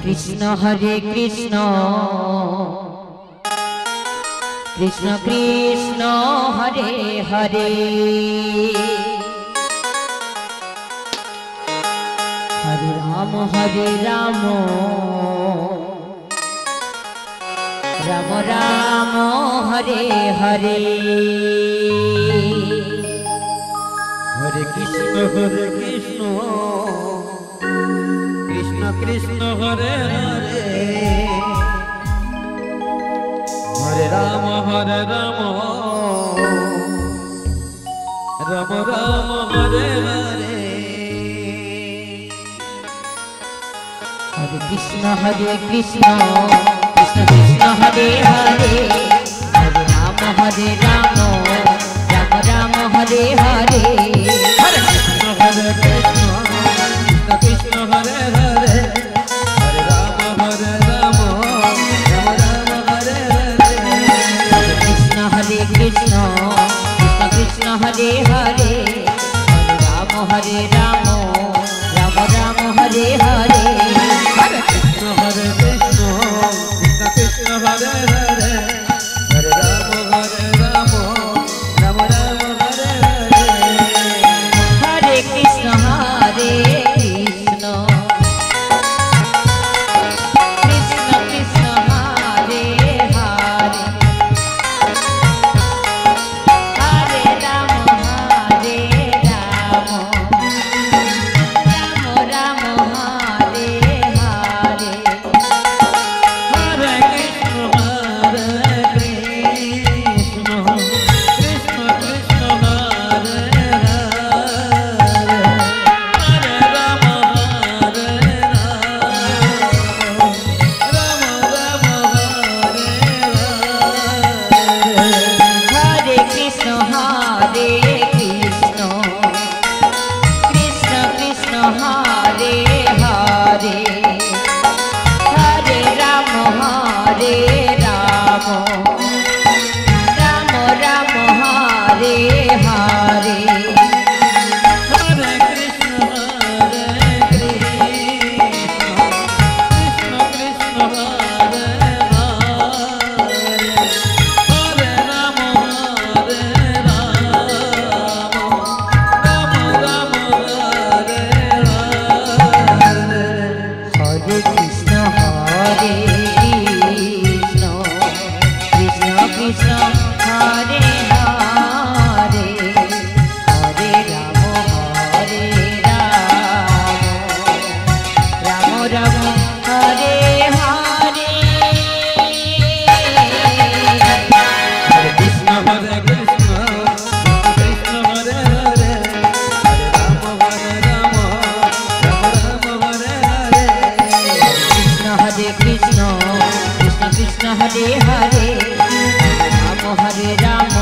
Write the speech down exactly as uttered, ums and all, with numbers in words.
Krishna Hare Krishna Krishna Krishna Hare Hare Hare Ram Hare Ram Ram Ram Hare Hare Hare Krishna Hare Krishna Krishna Krishna Hare Hare Hare Ram Hare Ram Ram Ram Hare Hare Hare Krishna Hare Krishna Krishna Krishna Hare Hare Hare Ram Hare Ram Ram Ram Hare Hare Hare Krishna Hare Krishna Krishna Krishna Hare Hare Hare Ram Hare Ram Ram Ram Hare Hare Hare Krishna Hare Krishna Krishna Krishna Hare Hare Hare Ram Hare Ram Ram Ram Hare Hare Hare Krishna Hare Krishna Krishna Krishna Hare Hare Hare Ram Hare Ram Ram Ram Hare Hare Hare Krishna Hare Krishna Krishna Krishna Hare Hare Hare Ram Hare Ram Ram Ram Hare Hare Hare Krishna Hare Krishna Krishna Krishna Hare Hare Hare Ram Hare Ram Ram Ram Hare Hare Hare Krishna Hare Krishna Krishna Krishna Hare Hare Hare Ram Hare Ram Ram Ram Hare Hare Hare Krishna Hare Krishna Krishna Krishna Hare Hare Hare Ram Hare Ram Ram Ram Hare Hare Hare Krishna Hare Krishna Krishna Krishna Hare Hare Hare Ram Hare Ram Ram Ram Hare Hare Hare Krishna Hare Krishna Krishna Hare Hare Hare Ram Hare Ram Ram Ram Hare Hare Krishna Hare Krishna Krishna Krishna Hare Hare Ram Hare Ram